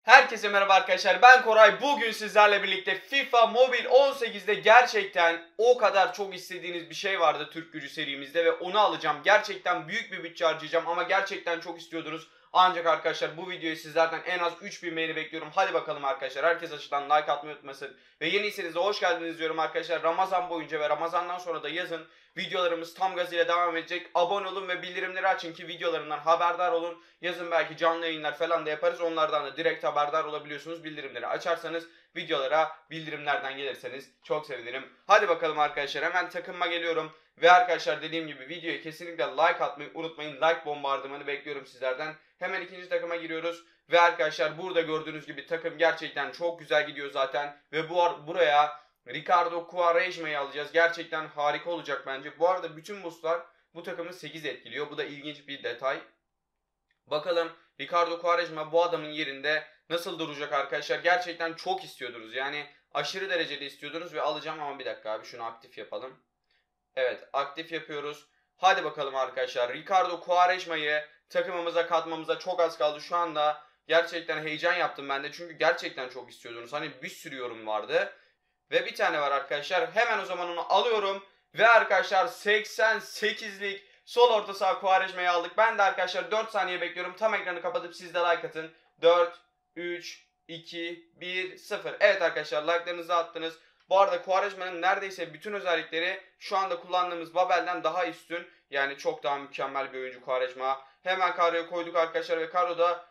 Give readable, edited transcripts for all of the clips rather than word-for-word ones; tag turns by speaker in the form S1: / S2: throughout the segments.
S1: Herkese merhaba arkadaşlar, ben Koray. Bugün sizlerle birlikte FIFA Mobile 18'de gerçekten o kadar çok istediğiniz bir şey vardı Türk Gücü serimizde ve onu alacağım. Gerçekten büyük bir bütçe harcayacağım ama gerçekten çok istiyordunuz. Ancak arkadaşlar bu videoyu sizlerden en az 3000 beğeni bekliyorum. Hadi bakalım arkadaşlar, herkes aşağıdan like atmayı unutmasın. Ve yeniyseniz de hoş geldiniz diyorum arkadaşlar. Ramazan boyunca ve Ramazan'dan sonra da yazın videolarımız tam gazıyla devam edecek. Abone olun ve bildirimleri açın ki videolarımdan haberdar olun. Yazın belki canlı yayınlar falan da yaparız. Onlardan da direkt haberdar olabiliyorsunuz. Bildirimleri açarsanız, videolara bildirimlerden gelirseniz çok sevinirim. Hadi bakalım arkadaşlar, hemen takımıma geliyorum. Ve arkadaşlar dediğim gibi videoya kesinlikle like atmayı unutmayın. Like bombardımanı bekliyorum sizlerden. Hemen ikinci takıma giriyoruz. Ve arkadaşlar burada gördüğünüz gibi takım gerçekten çok güzel gidiyor zaten. Ve buraya Ricardo Quaresma'yı alacağız. Gerçekten harika olacak bence. Bu arada bütün boostlar bu takımı 8 etkiliyor. Bu da ilginç bir detay. Bakalım Ricardo Quaresma bu adamın yerinde nasıl duracak arkadaşlar. Gerçekten çok istiyordunuz. Yani aşırı derecede istiyordunuz ve alacağım ama bir dakika abi, şunu aktif yapalım. Evet, aktif yapıyoruz. Hadi bakalım arkadaşlar. Ricardo Quaresma'yı takımımıza katmamıza çok az kaldı. Şu anda gerçekten heyecan yaptım ben de. Çünkü gerçekten çok istiyordunuz. Hani bir sürü yorum vardı. Ve bir tane var arkadaşlar. Hemen o zaman onu alıyorum. Ve arkadaşlar 88'lik sol orta saha Quaresma'yı aldık. Ben de arkadaşlar 4 saniye bekliyorum. Tam ekranı kapatıp siz de like atın. 4, 3, 2, 1, 0. Evet arkadaşlar, like'larınızı attınız. Bu arada Quaresma'nın neredeyse bütün özellikleri şu anda kullandığımız Babel'den daha üstün. Yani çok daha mükemmel bir oyuncu Quaresma. Hemen kadroya koyduk arkadaşlar ve kadroda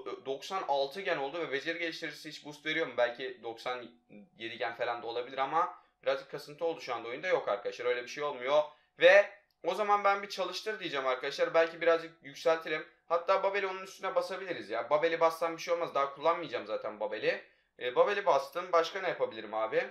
S1: 96 gen oldu ve beceri geliştiricisi hiç boost veriyor mu? Belki 97 gen falan da olabilir ama birazcık kasıntı oldu şu anda oyunda. Yok arkadaşlar, öyle bir şey olmuyor. Ve o zaman ben bir çalıştır diyeceğim arkadaşlar. Belki birazcık yükseltirim. Hatta Babel'i onun üstüne basabiliriz ya. Babel'i bassam bir şey olmaz. Daha kullanmayacağım zaten Babel'i. Babel'i bastım. Başka ne yapabilirim abi?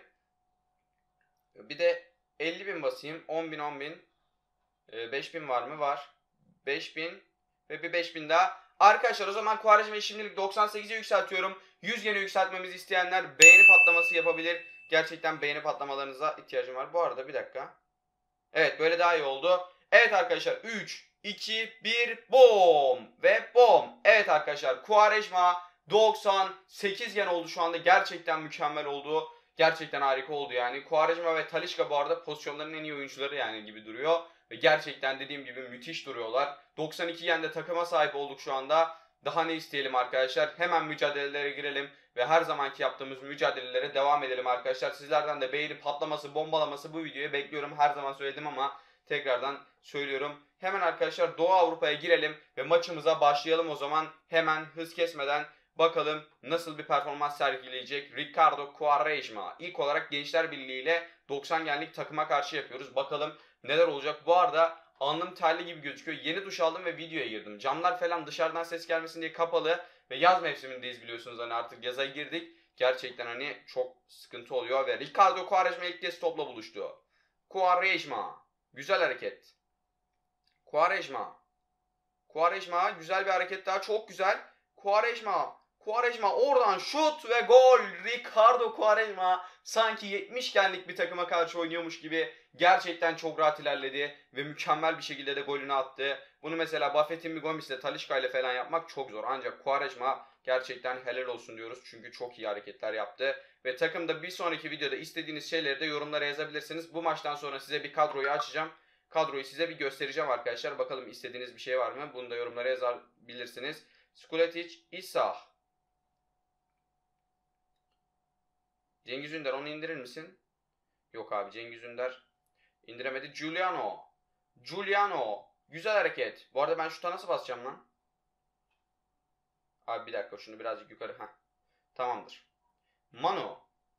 S1: Bir de 50.000 basayım. 10.000 10.000. 5.000 var mı? Var. 5.000 ve bir 5.000 daha. Arkadaşlar o zaman Quaresma'yı şimdilik 98'e yükseltiyorum. 100 gene yükseltmemizi isteyenler beğeni patlaması yapabilir. Gerçekten beğeni patlamalarınıza ihtiyacım var. Bu arada bir dakika. Evet, böyle daha iyi oldu. Evet arkadaşlar 3, 2, 1, boom ve boom. Evet arkadaşlar, Quaresma 98 gen oldu şu anda. Gerçekten mükemmel oldu. Gerçekten harika oldu yani. Quaresma ve Talisca bu arada pozisyonların en iyi oyuncuları yani gibi duruyor. Ve gerçekten dediğim gibi müthiş duruyorlar. 92 yende takıma sahip olduk şu anda. Daha ne isteyelim arkadaşlar? Hemen mücadelelere girelim. Ve her zamanki yaptığımız mücadelelere devam edelim arkadaşlar. Sizlerden de beğeni patlaması, bombalaması bu videoyu bekliyorum. Her zaman söyledim ama tekrardan söylüyorum. Hemen arkadaşlar Doğu Avrupa'ya girelim ve maçımıza başlayalım o zaman. Hemen hız kesmeden bakalım nasıl bir performans sergileyecek Ricardo Quaresma. İlk olarak Gençler Birliği ile 90 genlik takıma karşı yapıyoruz. Bakalım neler olacak. Bu arada alnım terli gibi gözüküyor. Yeni duş aldım ve videoya girdim. Camlar falan dışarıdan ses gelmesin diye kapalı. Ve yaz mevsimindeyiz biliyorsunuz, hani artık yaza girdik. Gerçekten hani çok sıkıntı oluyor ve Ricardo Quaresma ilk kez topla buluştu. Quaresma. Güzel hareket. Quaresma. Quaresma güzel bir hareket daha, çok güzel. Quaresma. Quaresma oradan şut ve gol. Ricardo Quaresma sanki 70 genlik bir takıma karşı oynuyormuş gibi gerçekten çok rahat ilerledi ve mükemmel bir şekilde de golünü attı. Bunu mesela Buffett'in bir Gomis'le Talisca ile falan yapmak çok zor. Ancak Quaresma gerçekten helal olsun diyoruz. Çünkü çok iyi hareketler yaptı. Ve takımda bir sonraki videoda istediğiniz şeyleri de yorumlara yazabilirsiniz. Bu maçtan sonra size bir kadroyu açacağım. Kadroyu size bir göstereceğim arkadaşlar. Bakalım istediğiniz bir şey var mı? Bunu da yorumlara yazabilirsiniz. Skuletic, İsa. Cengiz Ünder, onu indirir misin? Yok abi, Cengiz Ünder indiremedi. Giuliano. Giuliano. Güzel hareket. Bu arada ben şuta nasıl basacağım lan? Abi bir dakika, şunu birazcık yukarı. Heh. Tamamdır. Manu.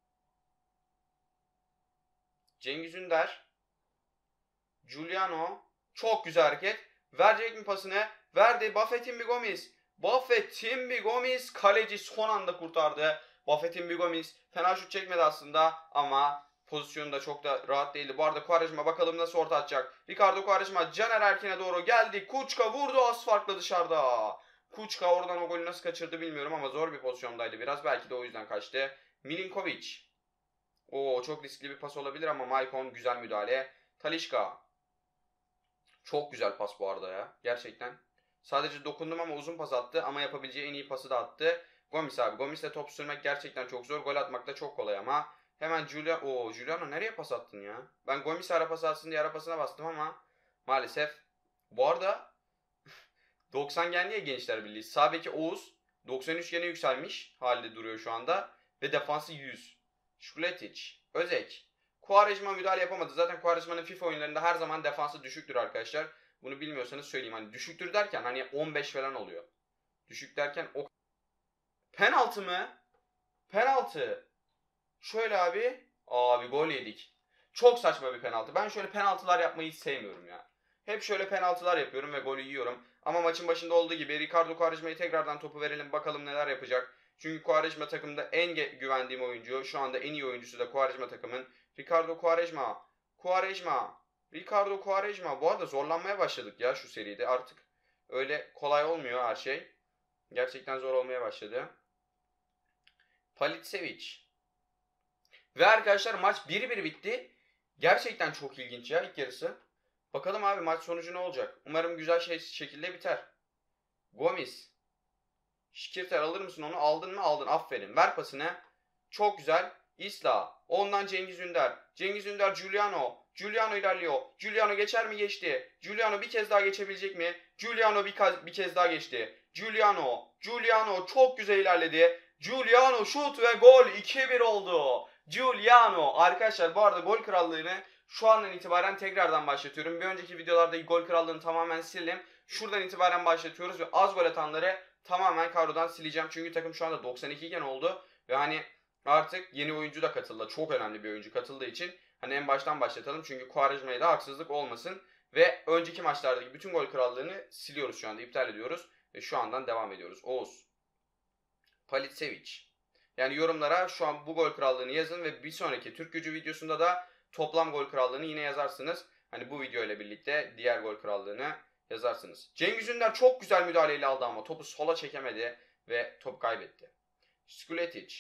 S1: Cengiz Ünder. Giuliano. Çok güzel hareket. Verecek mi pasını? Verdi. Buffett'in bir Gomis. Buffett'in bir Gomis. Kaleci son anda kurtardı. Buffett'in bir Gomis. Fena şut çekmedi aslında ama pozisyonu da çok da rahat değildi. Bu arada Quaresma bakalım nasıl orta atacak. Ricardo Quaresma Caner Erkin'e doğru geldi. Kuçka vurdu, az farklı dışarıda. Kuçka oradan o golü nasıl kaçırdı bilmiyorum ama zor bir pozisyondaydı biraz. Belki de o yüzden kaçtı. Milinkovic. Oo, çok riskli bir pas olabilir ama Maicon güzel müdahale. Talisca. Çok güzel pas bu arada ya. Gerçekten. Sadece dokundum ama uzun pas attı ama yapabileceği en iyi pası da attı. Gomis abi. Gomis'le top sürmek gerçekten çok zor. Gol atmak da çok kolay ama. Hemen Giuliano nereye pas attın ya? Ben Gomis'e ara pas atsın diye ara pasına bastım ama maalesef. Bu arada 90 gen niye Gençler Birliği? Sağ beki Oğuz 93 gene yükselmiş halde duruyor şu anda. Ve defansı 100. Şuletic, Özek. Quaresma müdahale yapamadı. Zaten Quaresma'nın FIFA oyunlarında her zaman defansı düşüktür arkadaşlar. Bunu bilmiyorsanız söyleyeyim. Hani düşüktür derken hani 15 falan oluyor. Düşük derken o... Penaltı mı? Penaltı. Şöyle abi. Abi gol yedik. Çok saçma bir penaltı. Ben şöyle penaltılar yapmayı hiç sevmiyorum ya. Hep şöyle penaltılar yapıyorum ve golü yiyorum. Ama maçın başında olduğu gibi Ricardo Quaresma'ya tekrardan topu verelim. Bakalım neler yapacak. Çünkü Quaresma takımda en güvendiğim oyuncu. Şu anda en iyi oyuncusu da Quaresma takımın. Ricardo Quaresma. Ricardo Quaresma. Bu arada zorlanmaya başladık ya şu seride. Artık öyle kolay olmuyor her şey. Gerçekten zor olmaya başladı. Palicevic. Ve arkadaşlar maç 1-1 bitti. Gerçekten çok ilginç ya ilk yarısı. Bakalım abi maç sonucu ne olacak? Umarım güzel şekilde biter. Gomis. Şikirter alır mısın onu? Aldın mı? Aldın. Aferin. Ver pasını. Çok güzel. Isla. Ondan Cengiz Ünder. Cengiz Ünder Giuliano. Giuliano ilerliyor. Giuliano geçer mi? Geçti. Giuliano bir kez daha geçebilecek mi? Giuliano bir kez daha geçti. Giuliano çok güzel ilerledi. Giuliano şut ve gol. 2-1 oldu. Giuliano. Arkadaşlar bu arada gol krallığını şu andan itibaren tekrardan başlatıyorum. Bir önceki videolarda gol krallığını tamamen sildim. Şuradan itibaren başlatıyoruz ve az gol atanları tamamen kadrodan sileceğim. Çünkü takım şu anda 92 iken oldu. Ve hani artık yeni oyuncu da katıldı. Çok önemli bir oyuncu katıldığı için hani en baştan başlatalım. Çünkü Quaresma'ya da haksızlık olmasın. Ve önceki maçlardaki bütün gol krallığını siliyoruz şu anda. İptal ediyoruz. Ve şu andan devam ediyoruz. Oğuz. Palicevic. Yani yorumlara şu an bu gol krallığını yazın ve bir sonraki Türk Gücü videosunda da toplam gol krallığını yine yazarsınız. Hani bu video ile birlikte diğer gol krallığını yazarsınız. Cengiz Ünder çok güzel müdahaleyle aldı ama topu sola çekemedi ve top kaybetti. Şuletic.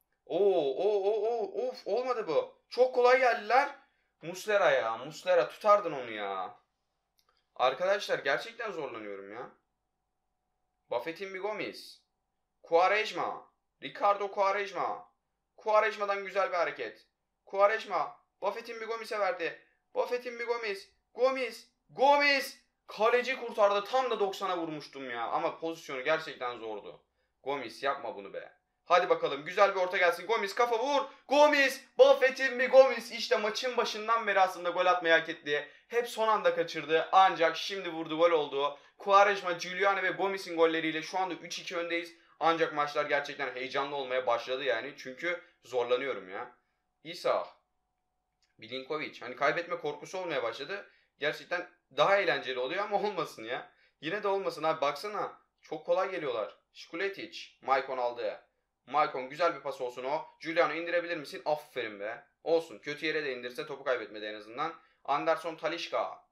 S1: Of olmadı bu. Çok kolay geldiler. Muslera ya. Muslera tutardın onu ya. Arkadaşlar gerçekten zorlanıyorum ya. Buffett'in bir Gomis. Quaresma. Ricardo Quaresma. Quaresma'dan güzel bir hareket. Quaresma. Buffett'in bir Gomis'e verdi. Buffett'in bir Gomis. Kaleci kurtardı. Tam da 90'a vurmuştum ya. Ama pozisyonu gerçekten zordu. Gomis yapma bunu be. Hadi bakalım güzel bir orta gelsin. Gomis kafa vur. Buffett'in bir Gomis. İşte maçın başından beri aslında gol atmayı hak etti. Hep son anda kaçırdı. Ancak şimdi vurdu, gol oldu. Quaresma, Giuliano ve Gomis'in golleriyle şu anda 3-2 öndeyiz. Ancak maçlar gerçekten heyecanlı olmaya başladı yani. Çünkü zorlanıyorum ya. İsa. Milinkovic. Hani kaybetme korkusu olmaya başladı. Gerçekten daha eğlenceli oluyor ama olmasın ya. Yine de olmasın abi, baksana. Çok kolay geliyorlar. Şkuletic. Maicon aldı. Maicon güzel bir pas olsun o. Giuliano indirebilir misin? Aferin be. Olsun. Kötü yere de indirse topu kaybetmedi en azından. Anderson Talisca.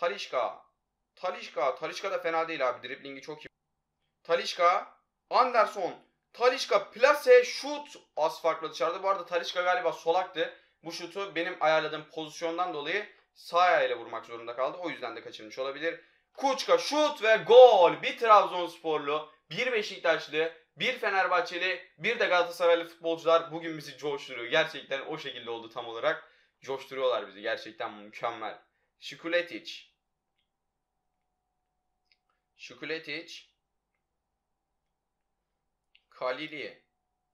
S1: Talisca da fena değil abi. Driblingi çok iyi. Talisca. Anderson. Talisca plase şut. Az farklı dışarıda. Bu arada Talisca galiba solaktı. Bu şutu benim ayarladığım pozisyondan dolayı sağ ayağıyla vurmak zorunda kaldı. O yüzden de kaçırmış olabilir. Kuçka şut ve gol. Bir Trabzonsporlu, bir Beşiktaşlı, bir Fenerbahçeli, bir de Galatasaraylı futbolcular bugün bizi coşturuyor. Gerçekten o şekilde oldu tam olarak. Coşturuyorlar bizi. Gerçekten mükemmel. Şukuletic. Halili.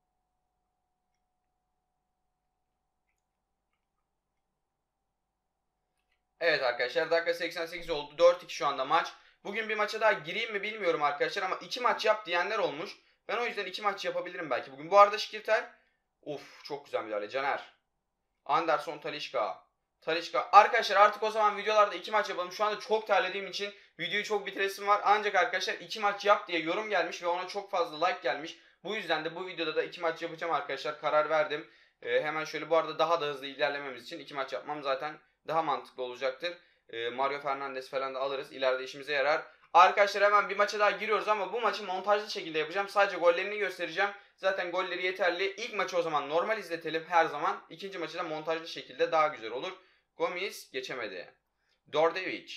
S1: Evet arkadaşlar, dakika 88 oldu. 4-2 şu anda maç. Bugün bir maça daha gireyim mi bilmiyorum arkadaşlar ama 2 maç yap diyenler olmuş. Ben o yüzden 2 maç yapabilirim belki bugün. Bu arada Şikirtel. Of çok güzel müdahale. Caner. Anderson Talisca. Arkadaşlar artık o zaman videolarda 2 maç yapalım. Şu anda çok terlediğim için videoyu çok bitiresim var. Ancak arkadaşlar 2 maç yap diye yorum gelmiş ve ona çok fazla like gelmiş. Bu yüzden de bu videoda da 2 maç yapacağım arkadaşlar. Karar verdim. Hemen şöyle, bu arada daha da hızlı ilerlememiz için 2 maç yapmam zaten daha mantıklı olacaktır. Mario Fernandes falan da alırız. İleride işimize yarar. Arkadaşlar hemen bir maça daha giriyoruz ama bu maçı montajlı şekilde yapacağım. Sadece gollerini göstereceğim. Zaten golleri yeterli. İlk maçı o zaman normal izletelim her zaman. İkinci maçı da montajlı şekilde daha güzel olur. Gomis geçemedi. Dordevic.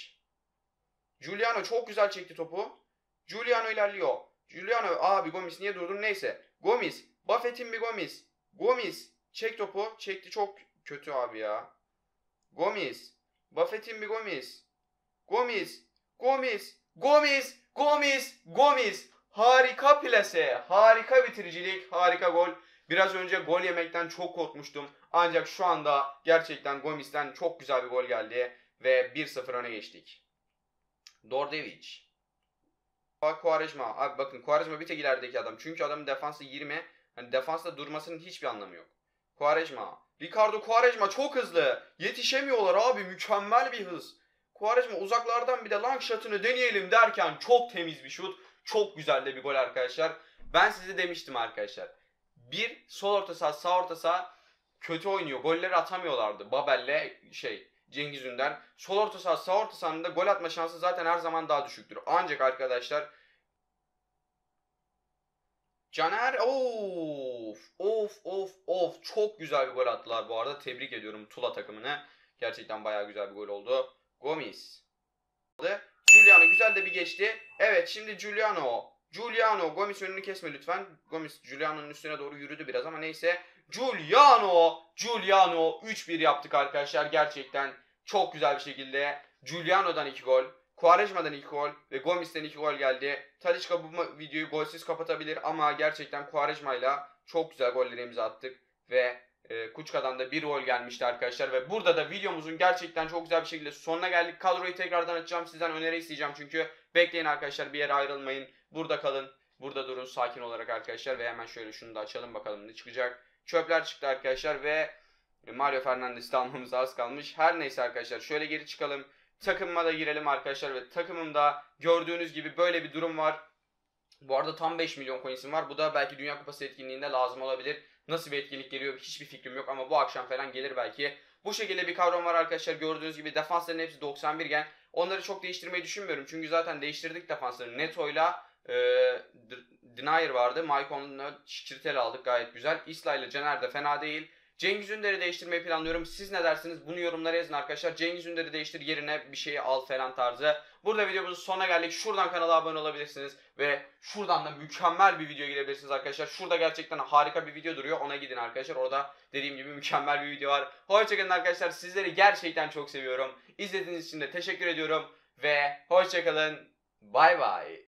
S1: Giuliano çok güzel çekti topu. Giuliano ilerliyor. Giuliano abi Gomis niye durdun? Neyse. Gomis. Buffett'in bir Gomis. Gomis. Çek topu. Çekti, çok kötü abi ya. Gomis. Buffett'in bir Gomis. Gomis. Gomis. Gomis. Gomis. Gomis. Harika plase. Harika bitiricilik. Harika gol. Biraz önce gol yemekten çok korkmuştum. Ancak şu anda gerçekten Gomis'ten çok güzel bir gol geldi. Ve 1-0 öne geçtik. Dordevic. Quaresma. Abi bakın, Quaresma bir tek ilerideki adam. Çünkü adamın defansı 20. Hani defansta durmasının hiçbir anlamı yok. Quaresma. Ricardo Quaresma çok hızlı. Yetişemiyorlar abi. Mükemmel bir hız. Quaresma uzaklardan bir de long shot'ını deneyelim derken çok temiz bir şut. Çok güzel de bir gol arkadaşlar. Ben size demiştim arkadaşlar. Bir sol orta saha, sağ orta saha kötü oynuyor. Golleri atamıyorlardı. Babel'le Cengiz Ünder. Sol orta saha, sağ orta sahanın da gol atma şansı zaten her zaman daha düşüktür. Ancak arkadaşlar Caner, of çok güzel bir gol attılar bu arada. Tebrik ediyorum Tula takımını. Gerçekten bayağı güzel bir gol oldu. Gomis. Giuliano güzel de bir geçti. Evet, şimdi Giuliano. Gomis önünü kesme lütfen. Gomis Giuliano'nun üstüne doğru yürüdü biraz ama neyse. Giuliano 3-1 yaptık arkadaşlar. Gerçekten çok güzel bir şekilde. Giuliano'dan 2 gol. Quaresma'dan 2 gol ve Gomis'ten 2 gol geldi. Talisca bu videoyu golsüz kapatabilir ama gerçekten Quaresma'yla çok güzel golleri imza attık ve Kuçka'dan da 1 gol gelmişti arkadaşlar ve burada da videomuzun gerçekten çok güzel bir şekilde sonuna geldik. Kadroyu tekrardan açacağım. Sizden öneri isteyeceğim çünkü bekleyin arkadaşlar, bir yere ayrılmayın. Burada kalın. Burada durun sakin olarak arkadaşlar ve hemen şöyle şunu da açalım bakalım ne çıkacak. Çöpler çıktı arkadaşlar ve Mario Fernandes'i almamız az kalmış. Her neyse arkadaşlar, şöyle geri çıkalım. Takımıma da girelim arkadaşlar ve takımımda gördüğünüz gibi böyle bir durum var. Bu arada tam 5 milyon coins'im var. Bu da belki Dünya Kupası etkinliğinde lazım olabilir. Nasıl bir etkinlik geliyor hiçbir fikrim yok ama bu akşam falan gelir belki. Bu şekilde bir kavram var arkadaşlar. Gördüğünüz gibi defansların hepsi 91 gen. Onları çok değiştirmeyi düşünmüyorum. Çünkü zaten değiştirdik defansları. Neto'yla Denier vardı. Maikon'la Şikirtel aldık, gayet güzel. Isla ile Caner de fena değil. Cengiz Ünder'i değiştirmeyi planlıyorum. Siz ne dersiniz? Bunu yorumlara yazın arkadaşlar. Cengiz Ünder'i değiştir, yerine bir şeyi al falan tarzı. Burada videomuzun sonuna geldik. Şuradan kanala abone olabilirsiniz. Ve şuradan da mükemmel bir video girebilirsiniz arkadaşlar. Şurada gerçekten harika bir video duruyor. Ona gidin arkadaşlar. Orada dediğim gibi mükemmel bir video var. Hoşçakalın arkadaşlar. Sizleri gerçekten çok seviyorum. İzlediğiniz için de teşekkür ediyorum. Ve hoşçakalın. Bay bay.